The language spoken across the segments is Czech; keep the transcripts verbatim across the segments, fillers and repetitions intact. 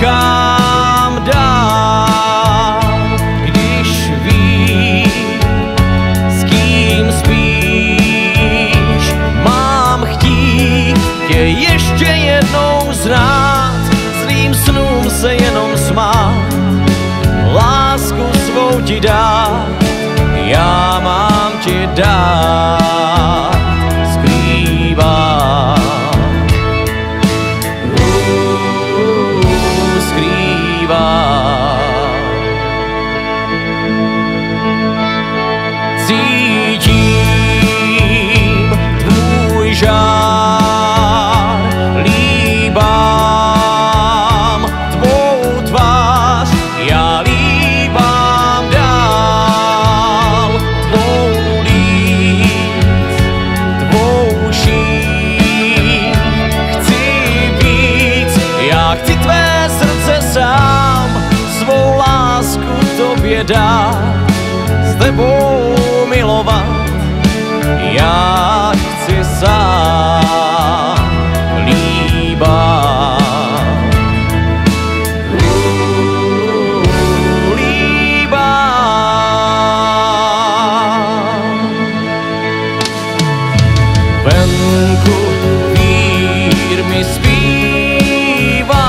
kam dál, když víš, s kým spíš. Mám chtít tě ještě jednou znát, zlým snům se jenom smát, lásku svou ti dát, já mám ti dát, skrývám. Cítím tvůj žár, líbám tvou tvář, já líbám dál tvou líc, tvou šíň. Chci víc, já chci tvé srdce sám, svou lásku tobě dát, s tebou milovat, já chci sám líbat. Uh, líbat. Venku vír mi zpívá,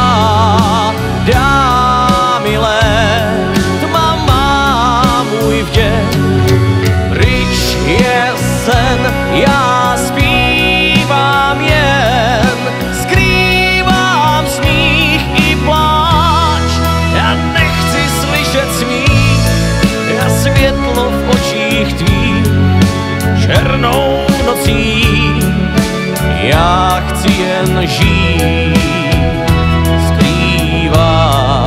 dá mi let, tma má můj vděk. Pryč je sen, já zpívám jen, skrývám smích i pláč. Já nechci slyšet smích, já světlo v očích tvých, černou nocí, já chci jen žít, skrývám.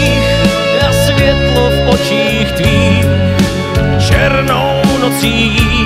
Tvých černou nocí